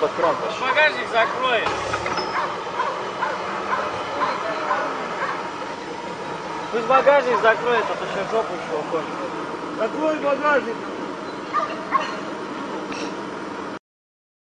под кран вообще. Багажник закрой. Пусть багажник закроет, а то сейчас жопу еще уходит. Закрой багажник.